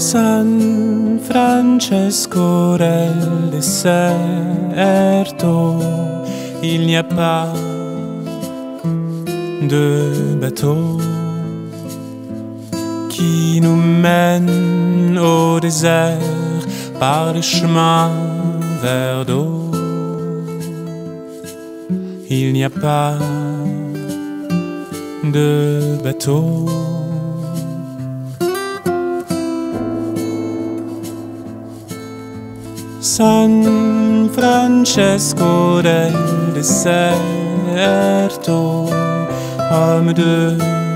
San Francesco del Deserto, il n'y a pas de bateau qui nous mène au désert par les chemins vers d'eau. Il n'y a pas de bateau. San Francesco del Deserto, homme de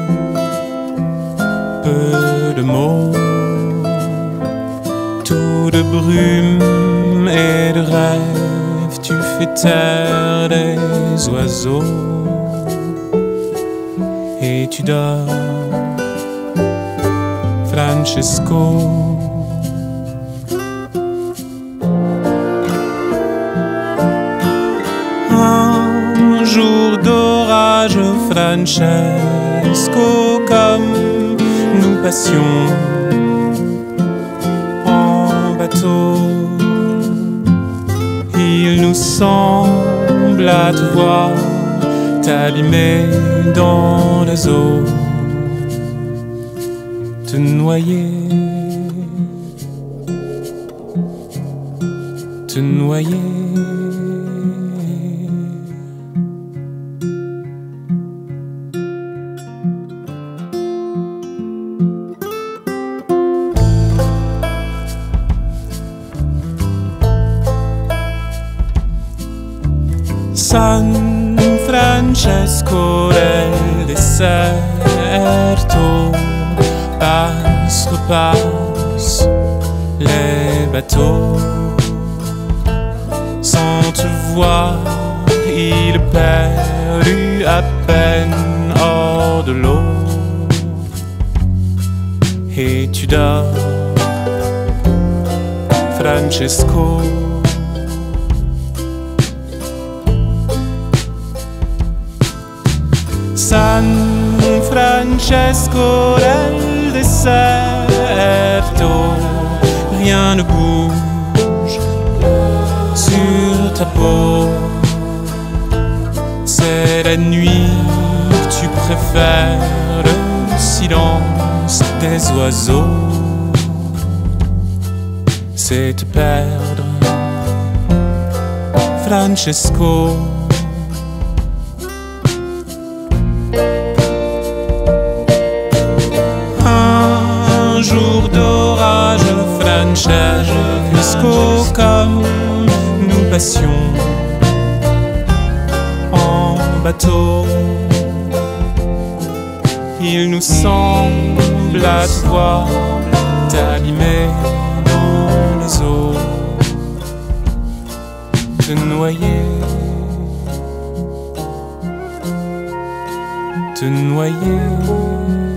peu de mots, tout de brume et de rêve, tu fais taire les oiseaux et tu dors, Francesco. Un jour d'orage, Francesco, comme nous passions en bateau, il nous semble à te voir t'allumer dans les eaux, te noyer, te noyer. San Francesco del Deserto, passe, repasse les bateaux. Sans te voir, il est perdu à peine hors de l'eau. Et tu dors, Francesco. San Francesco del Deserto, rien ne bouge sur ta peau. C'est la nuit que tu préfères, le silence des oiseaux. C'est te perdre, Francesco. Un jour d'orage, Francesco, comme nous passions en bateau, il nous semble à te voir t'allumer dans les eaux, te noyer, te noyer.